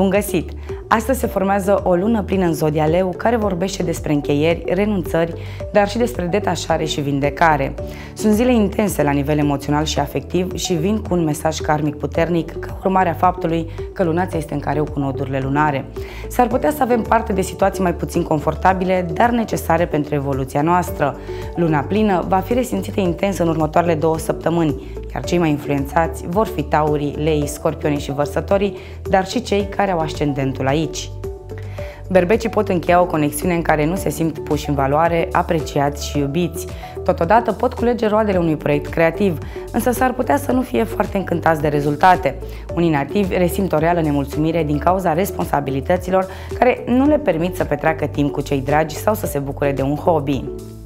Bun găsit! Astăzi se formează o lună plină în Zodia Leu, care vorbește despre încheieri, renunțări, dar și despre detașare și vindecare. Sunt zile intense la nivel emoțional și afectiv și vin cu un mesaj karmic puternic ca urmare a faptului că lunația este în careu cu nodurile lunare. S-ar putea să avem parte de situații mai puțin confortabile, dar necesare pentru evoluția noastră. Luna plină va fi resimțită intens în următoarele 2 săptămâni, iar cei mai influențați vor fi taurii, leii, scorpionii și vărsătorii, dar și cei care au ascendentul aici. Berbecii pot încheia o conexiune în care nu se simt puși în valoare, apreciați și iubiți. Totodată pot culege roadele unui proiect creativ, însă s-ar putea să nu fie foarte încântați de rezultate. Unii nativi resimt o reală nemulțumire din cauza responsabilităților care nu le permit să petreacă timp cu cei dragi sau să se bucure de un hobby.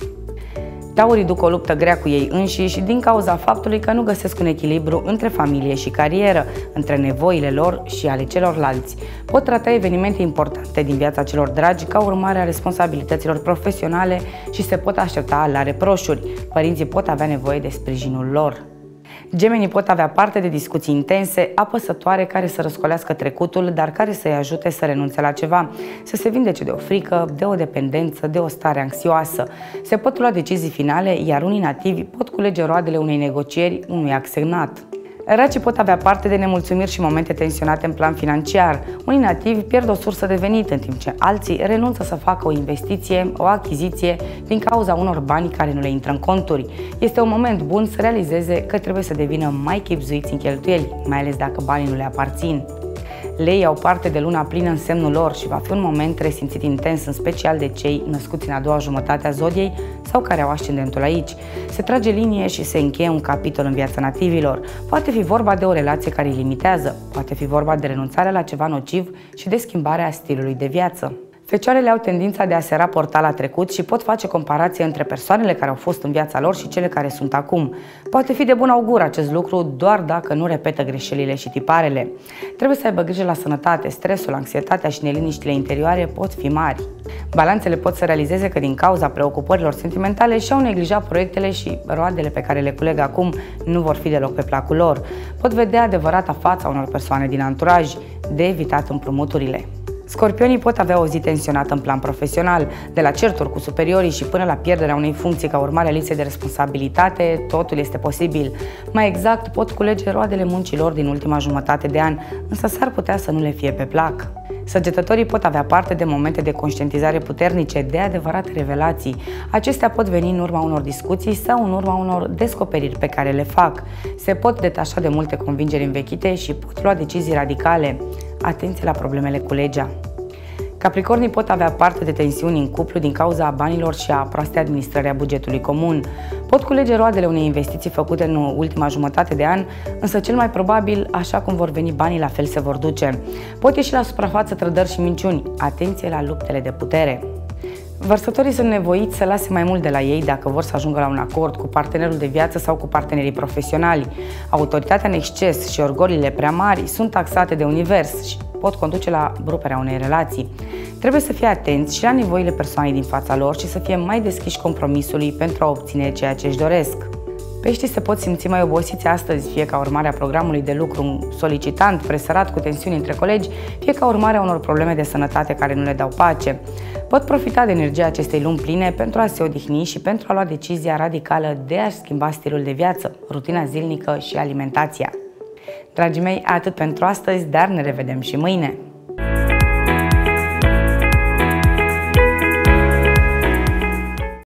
Taurii duc o luptă grea cu ei înșiși din cauza faptului că nu găsesc un echilibru între familie și carieră, între nevoile lor și ale celorlalți. Pot trata evenimente importante din viața celor dragi ca urmare a responsabilităților profesionale și se pot aștepta la reproșuri. Părinții pot avea nevoie de sprijinul lor. Gemenii pot avea parte de discuții intense, apăsătoare, care să răscolească trecutul, dar care să-i ajute să renunțe la ceva, să se vindece de o frică, de o dependență, de o stare anxioasă. Se pot lua decizii finale, iar unii nativi pot culege roadele unei negocieri, unui act semnat. Racii pot avea parte de nemulțumiri și momente tensionate în plan financiar. Unii nativi pierd o sursă de venit, în timp ce alții renunță să facă o investiție, o achiziție, din cauza unor bani care nu le intră în conturi. Este un moment bun să realizeze că trebuie să devină mai chibzuiți în cheltuieli, mai ales dacă banii nu le aparțin. Leii au parte de luna plină în semnul lor și va fi un moment resimțit intens, în special de cei născuți în a doua jumătate a zodiei sau care au ascendentul aici. Se trage linie și se încheie un capitol în viața nativilor. Poate fi vorba de o relație care îi limitează, poate fi vorba de renunțarea la ceva nociv și de schimbarea stilului de viață. Fecioarele au tendința de a se raporta la trecut și pot face comparație între persoanele care au fost în viața lor și cele care sunt acum. Poate fi de bun augur acest lucru doar dacă nu repetă greșelile și tiparele. Trebuie să aibă grijă la sănătate, stresul, anxietatea și neliniștile interioare pot fi mari. Balanțele pot să realizeze că din cauza preocupărilor sentimentale și-au neglijat proiectele și roadele pe care le culeg acum nu vor fi deloc pe placul lor. Pot vedea adevărata fața unor persoane din anturaj, de evitat împrumuturile. Scorpionii pot avea o zi tensionată în plan profesional, de la certuri cu superiorii și până la pierderea unei funcții ca urmare a lipsei de responsabilitate, totul este posibil. Mai exact, pot culege roadele muncilor din ultima jumătate de an, însă s-ar putea să nu le fie pe plac. Săgetătorii pot avea parte de momente de conștientizare puternice, de adevărate revelații. Acestea pot veni în urma unor discuții sau în urma unor descoperiri pe care le fac. Se pot detașa de multe convingeri învechite și pot lua decizii radicale. Atenție la problemele cu legea. Capricornii pot avea parte de tensiuni în cuplu din cauza banilor și a proastei administrări a bugetului comun. Pot culege roadele unei investiții făcute în ultima jumătate de an, însă cel mai probabil, așa cum vor veni banii, la fel se vor duce. Pot ieși la suprafață trădări și minciuni. Atenție la luptele de putere. Vărsătorii sunt nevoiți să lase mai mult de la ei dacă vor să ajungă la un acord cu partenerul de viață sau cu partenerii profesionali. Autoritatea în exces și orgoliile prea mari sunt taxate de univers și pot conduce la ruperea unei relații. Trebuie să fie atenți și la nevoile persoanei din fața lor și să fie mai deschiși compromisului pentru a obține ceea ce își doresc. Peștii se pot simți mai obosiți astăzi, fie ca urmare a programului de lucru solicitant, presărat cu tensiuni între colegi, fie ca urmare a unor probleme de sănătate care nu le dau pace. Pot profita de energia acestei luni pline pentru a se odihni și pentru a lua decizia radicală de a-și schimba stilul de viață, rutina zilnică și alimentația. Dragii mei, atât pentru astăzi, dar ne revedem și mâine!